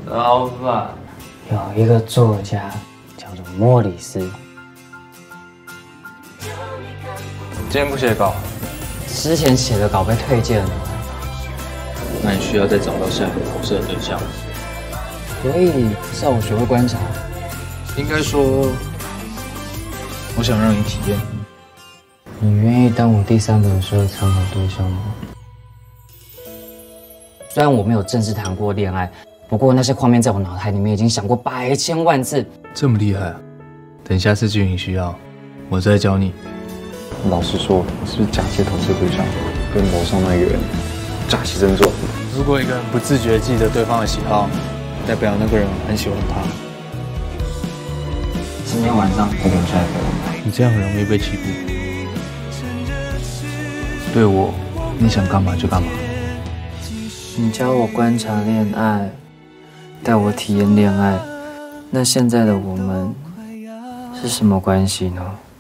老板， 有一个作家叫做莫里斯， 今天不写稿， 之前写的稿被推荐了， 那你需要再找到下一个合适的对象。 所以是要我学会观察。 应该说，我想让你体验。 你愿意当我第3本书的参考对象吗？虽然我没有正式谈过恋爱，不过那些画面在我脑海里面已经想过100千万次。 这么厉害啊！等下次剧情需要，我再教你。 老实说，我是不是假借投射对象，跟楼上那个人假戏真做？ 如果一个人不自觉记得对方的喜好，代表那个人很喜欢他。 今天晚上我跟你下一个。 你这样很容易被欺负。对我，你想干嘛就干嘛。 你教我观察恋爱，带我体验恋爱，那现在的我们是什么关系呢？